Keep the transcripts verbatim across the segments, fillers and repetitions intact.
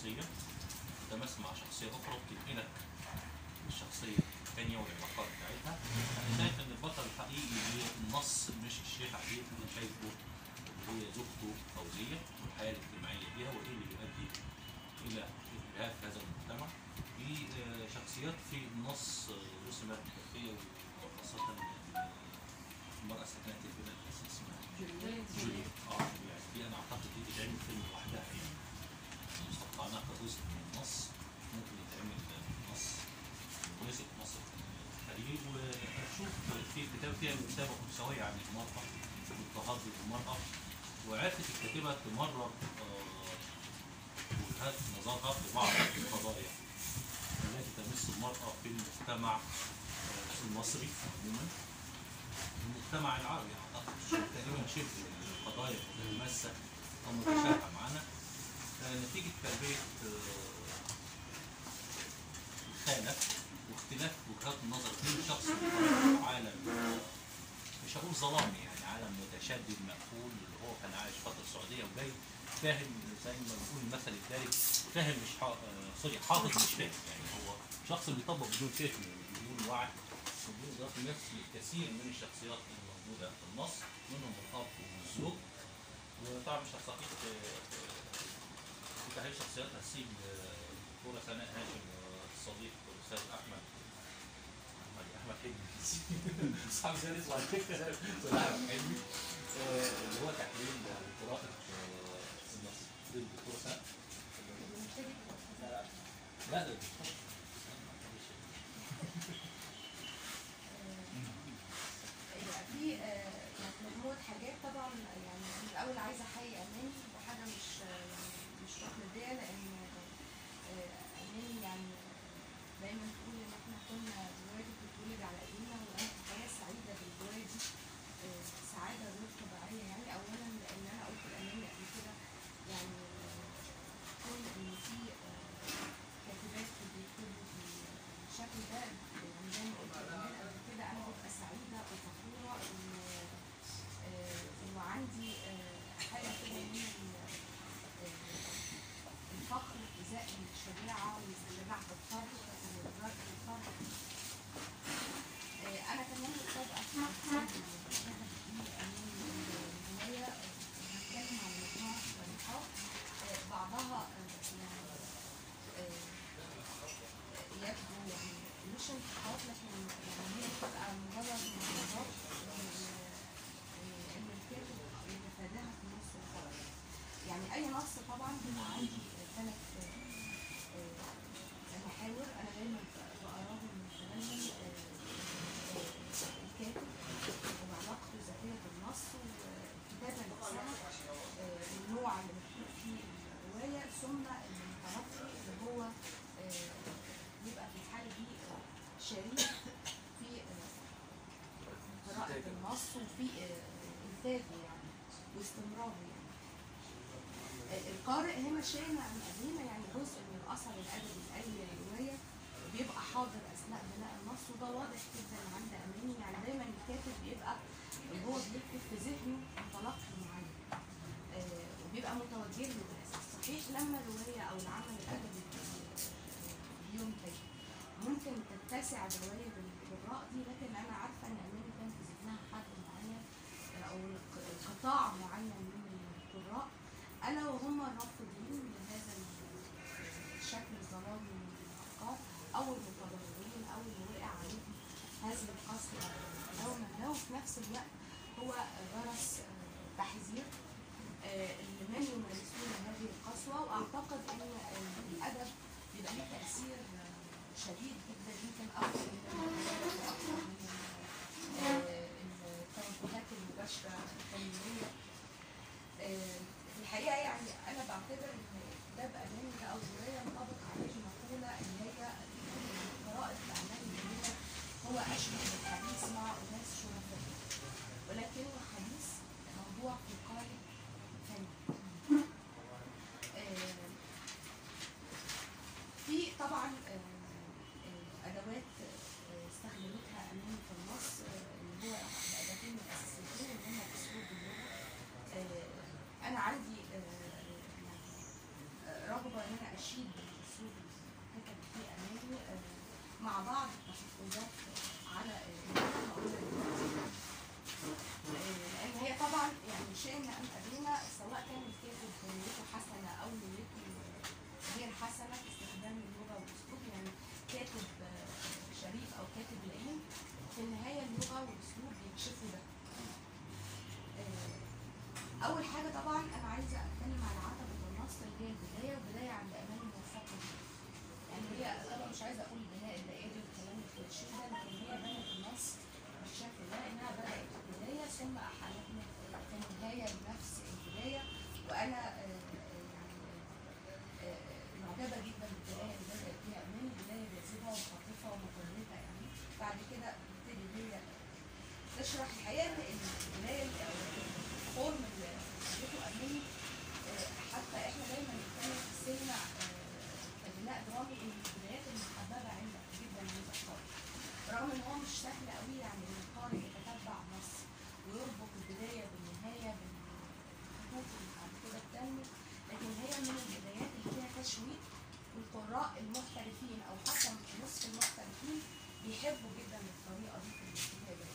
شخصيه تتماس مع شخصيه اخرى وبتنقلك الشخصيه الثانيه والعلاقات بتاعتها. انا شايف ان البطل الحقيقي للنص مش الشيخ عبيد، انا شايفه اللي هي زوجته فوزيه والحياه الاجتماعيه بيها وايه اللي يؤدي الى الارهاب في هذا المجتمع. في شخصيات في النص رسمت بكثير وخاصه المراه ساكنه البلاد اسمها جولييت. اه جولييت دي انا اعتقد دي تتعمل فيلم لوحدها يعني، مستقطعناها كجزء من النص، ممكن يتعمل نص مناسب مصر التاريخ. واشوف في كتاب فيها كتابه انثويه عن المراه واضطهاد المراه، وعرفت الكاتبه تمرر وجهات نظرها في بعض القضايا التي تمس المراه في المجتمع المصري عموما، المجتمع العربي اعتقد تقريبا شبه القضايا متماسه او متشابهه معنا نتيجه تربيه الخاله واختلاف وجهات النظر بين شخص في عالم مش هقول ظلامي يعني عالم متشدد مقفول اللي هو كان عايش فتره السعوديه وجاي فاهم زي ما بنقول المثل الدارج فاهم مش حا... آه سوري حافظ مش فاهم، يعني هو شخص بيطبق بدون فهم بدون وعي بدون ادراك نفس الكثير من الشخصيات اللي موجوده في النص منهم الاب والزوج. وطبعا مش هستطيع في تحليل شخصيات هسيب الدكتوره سناء هاشم الصديق الاستاذ احمد احمد احمد حلمي صعب زي يطلع كده احمد حلمي اللي هو تحليل قراءه النص. الدكتوره سناء لا لا الدكتوره في مجموعه حاجات طبعا يعني الاول عايزه احيي اماني وحاجه مش مش تقليديه لان اماني يعني دايما تقول ان احنا كنا الوالد بتولد على ايدينا وانا في حياه سعيده بالجواز دي سعاده غير طبيعيه يعني. اولا لان انا قلت لاماني قبل كده يعني كون ان في كاتبات بيكتبوا بالشكل ده يعني زي ما قلت لاماني قبل كده انا ببقى سعيده وفخوره وعندي حاجه كده من الفخر ازاء الشجاعه والاستمتاع بالفرح والرد بالفرح. انا كمان متابعه في البدايه هتكلم عن مجموعه نقاط بعضها يعني يبدو يعني مش انتقاد لكن يعني هي بتبقى مجرد ملاحظات ان الكاتب يتفاداها في نص الخط. يعني اي نص طبعا بيبقى عندي ثلاث محاور انا دايما بقراهم من خلالهم الكاتب وعلاقته الذاتيه بالنص والكتابه نفسها النوع اللي مكتوب فيه الروايه ثم المتلقي اللي هو يبقى في الحاله دي شريك في قراءه النص وفي انتاجه يعني واستمراره يعني. القارئ هنا شامل عن أبينا يعني جزء من الأثر الأدبي لأي رواية بيبقى حاضر أثناء بناء النص وده واضح جدا عند أماني. يعني دايما الكاتب بيبقى هو بيكتب في ذهنه متلقي معين آه وبيبقى متوجه له بالأساس. صحيح لما الرواية أو العمل الأدبي بينتج ممكن تتسع الرواية بالقراء دي، لكن أنا عارفة إن أماني كان في ذهنها حد معين أو قطاع معين من القراء ألا وهم الرافضين لهذا الشكل الظلامي من الأفكار أو المتضررين أو اللي وقع عليهم هذه القسوة يوما ما، وفي نفس الوقت هو درس تحذير لمن يمارسون هذه القسوة. وأعتقد أن الأدب بيبقى له تأثير شديد جدا يمكن أكثر من التوجهات المباشرة التنموية. في الحقيقه يعني انا بعتبر ان كتاب اماني ده او روايه ينطبق عليه مقوله اللي هي قراءه الاعمال الجميله هو اشبه بالحديث مع اناس شرفاء ولكنه حديث موضوع في قالب فني. في طبعا ادوات استخدمتها اماني في النص اللي هو الاداتين الاساسيتين اللي هم اسلوب اللغه. انا عندي رغبه ان انا اشيد بالاسلوب اللي كتب فيه اماني آه، مع بعض التحفظات على اللغه هقولها دلوقتي. لان هي طبعا يعني شئنا ام ابينا سواء كان الكاتب نيته حسنه او نيته غير حسنه في استخدام اللغه والاسلوب، يعني كاتب شريف او كاتب لئيم، في النهايه اللغه والاسلوب بيكشفوا ده. اول حاجه طبعا انا عايزه اتكلم على عتبه النص اللي هي البدايه، والبدايه عند اماني موفقه جدا. يعني هي طبعا مش عايزه اقول البناء الدائري والكلام الكليشيه ده، لكن هي بنت النص بالشكل ده انها بدات في البدايه ثم احالتنا في النهايه بنفس البدايه. وانا يعني معجبه جدا بالبدايه اللي بدات فيها اماني، بدايه جاذبه وخاطفه ومتورطه يعني. بعد كده بتبتدي هي تشرح الحقيقه ان البدايه فورم اللي عملته اماني، حتى احنا دايما بنتكلم في السينما كبناء درامي ان البدايات المحببه عندك جدا عند القارئ، رغم ان هو مش سهل قوي يعني ان القارئ يتتبع نص ويربط البدايه بالنهايه بالخطوط اللي بعد كده بتنمو، لكن هي من البدايات اللي فيها تشويق، والقراء المحترفين او حتى نصف المحترفين بيحبوا جدا الطريقه دي في الكتابه.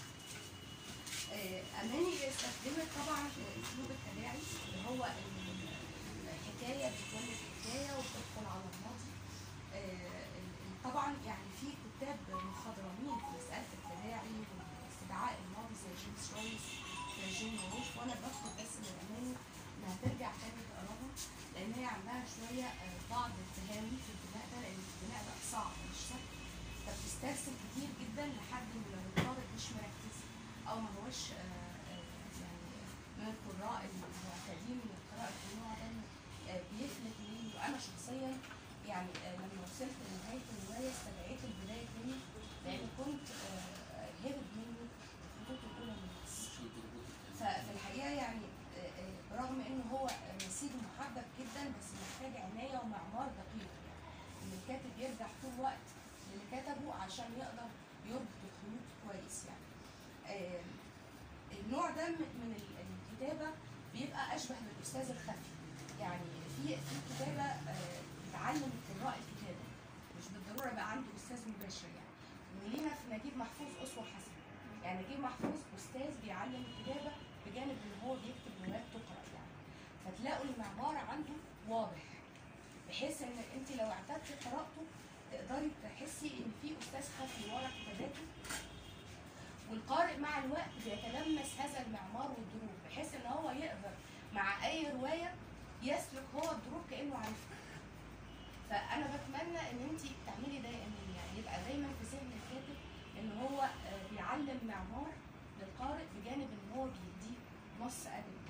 اماني استخدمت طبعا اسلوب التداعي اللي هو الحكايه بتولد حكايه وبتدخل على الماضي. طبعا يعني في كتاب مخضرمين في مساله التداعي واستدعاء الماضي زي جيمس رويس جين روش، وانا بطلب بس من اماني انها ترجع تاني تقراهم، لان هي عندها شويه بعض التهاوي في البناء ده، لان البناء ده صعب مش سهل، فبتسترسل كتير جدا لحد ما لو القارئ مش مركز او ما هوش يعني من القراء المعتادين من القراءه في النوع ده بيفلت مني. وانا شخصيا يعني لما وصلت لنهايه الروايه استدعيت البدايه تاني، لان كنت هرب مني الخطوط الاولى من النص. ففي الحقيقه يعني برغم انه هو نسيج محبب جدا بس محتاج عنايه ومعمار دقيق، يعني ان الكاتب يرجع طول الوقت للي كتبه عشان يقدر يربط الخيوط كويس يعني. آه النوع ده من الكتابه بيبقى اشبه بالاستاذ الخفي، يعني في في كتابه آه بتعلم القراء الكتابه، مش بالضروره بقى عنده استاذ مباشر يعني. ولينا في نجيب محفوظ اسوه حسنه، يعني نجيب محفوظ استاذ بيعلم الكتابه بجانب ان هو بيكتب روايات تقرا يعني، فتلاقوا المعمار عنده واضح، بحيث ان انت لو اعتدتي قراءته تقدري تحسي ان في استاذ خفي ورا كتاباته، والقارئ مع الوقت بيتلمس هذا المعمار والدروب، بحيث ان هو يقدر مع اي روايه يسلك هو الدروب كانه عارفها. فانا بتمنى ان انت تعملي ده، ان يعني يبقى دايما في ذهن الكاتب ان هو بيعلم معمار للقارئ بجانب ان هو بيديه نص ادبي.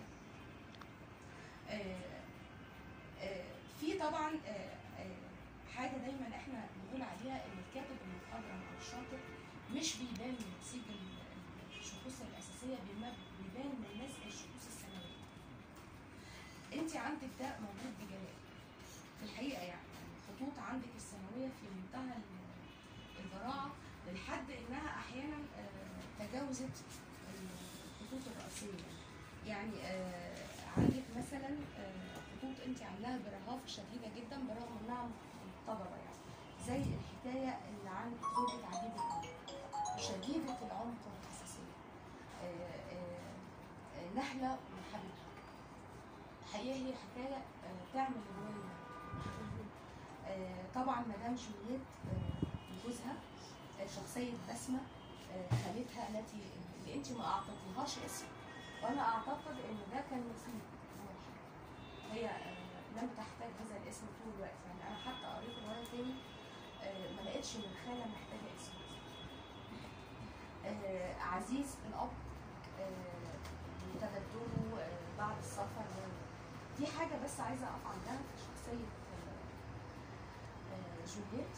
في طبعا حاجه دايما احنا بنقول عليها ان الكاتب المخضرم او الشاطر مش بيبان من نسيج الشخوص الاساسيه، بيبان من نسج الشخوص الثانويه. انت عندك ده موجود بجلاء في الحقيقه، يعني الخطوط عندك الثانويه في منتهى البراعه، لحد انها احيانا تجاوزت الخطوط الرئيسيه. يعني عندك مثلا خطوط انت عاملاها برهافه شديده جدا برغم انها مقتضبه، يعني زي الحكايه اللي عن زوجة عجيب الامر شديده العمق والحساسيه، نحله وحبيبها. الحقيقه هي حكايه تعمل الروايه. طبعا مدام جولييت جوزها شخصيه بسمه خالتها التي اللي انت ما اعطيتيهاش اسم، وانا اعتقد ان ده كان نصيب هي لم تحتاج هذا الاسم طول الوقت. يعني انا حتى قريت روايه تاني ما لقيتش ان الخاله محتاجه اسم. عزيز الاب وتبدله بعد السفر، دي حاجه بس عايزه اقف عندها في شخصيه جولييت.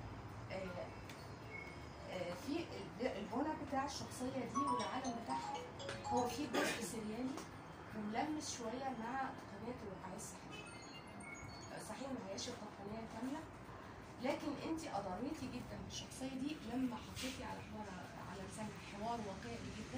في البنى بتاع الشخصيه دي والعالم بتاعها هو في جزء سريالي وملمس شويه مع قناه الوقايه الصحيه. صحيح ما هياش التقنيه كامله، لكن انت اضريتي جدا بالشخصيه دي لما حطيتي على حوار على لسان حوار واقعي جدا،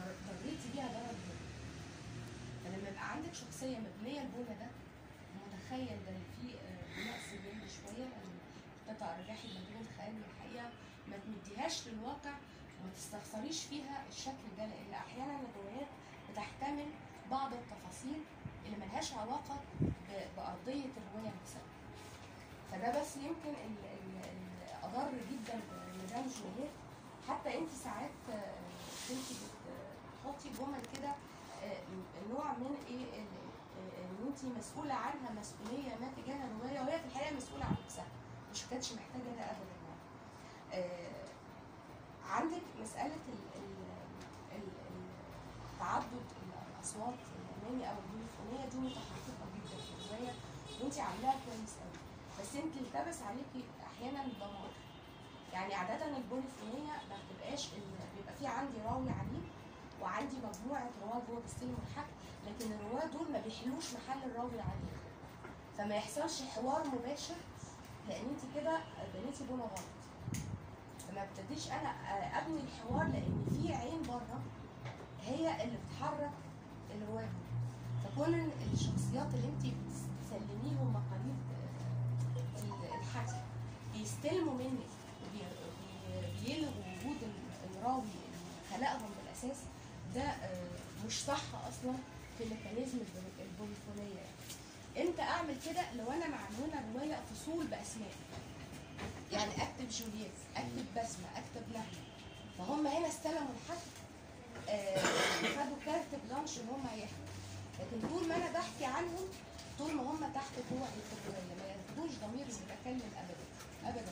ضريتي بيها ضرر جدا. فلما يبقى عندك شخصيه مبنيه البنى ده ومدخله المخيل ده اللي فيه بناء سريالي شويه، القطع الرجاحي ما بين الخيال والحقيقه، ما تمديهاش للواقع وما تستخسريش فيها الشكل ده، لان احيانا الروايات بتحتمل بعض التفاصيل اللي ملهاش علاقه بارضيه الروايه نفسها. فده بس يمكن اللي اضر جدا بمدام جولييت. حتى انت ساعات كنت بتحطي جمل كده نوع من ايه ان انت مسؤوله عنها مسؤوليه ما تجاه الروايه، وهي في الحقيقه مسؤوله عن نفسها، مش كانتش محتاجه ده ابدا. آه عندك مساله ال ال ال تعدد الاصوات الامامي او البوليفونيه دي متحققه جدا في الروايه وانت عاملاها كويس قوي، بس انت التبس عليكي احيانا الدمار. يعني عاده البوليفونيه ما بتبقاش بيبقى في عندي راوي عنيف وعندي مجموعه رواه جوه بيستلموا الحق، لكن الرواه دول ما بيحلوش محل الراوي العنيف، فما يحصلش حوار مباشر، لان انت كده بنيتي بنى غلط. فما ابتديش انا ابني الحوار لان في عين بره هي اللي بتحرك الرواه. فكون الشخصيات اللي انت بتسلميهم مقاليد الحكي بيستلموا منك وبيلغوا وجود الراوي اللي خلقهم بالاساس، ده مش صح اصلا في ميكانيزم البوليفونيه. يعني امتى اعمل كده؟ لو انا معنونه روايه فصول باسماء، يعني اكتب جولييت، اكتب بسمه، اكتب نهله، فهم هنا استلموا الحكي آه خدوا كارت بلانش ان هم هيحكوا، لكن طول ما انا بحكي عنهم طول ما هم تحت طوع الروايه ما ياخدوش ضمير المتكلم ابدا ابدا.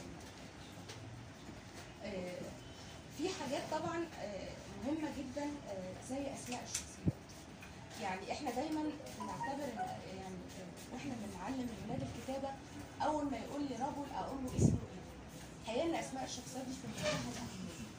آه في حاجات طبعا آه مهمه جدا آه زي اسماء الشخصيات. يعني احنا دايما بنعتبر يعني واحنا بنعلم الولاد الكتابه اول ما يقول لي رجل اقول له اسمه ايه. تخيلنا اسماء الشخصيات دي في منتهى الاهميه.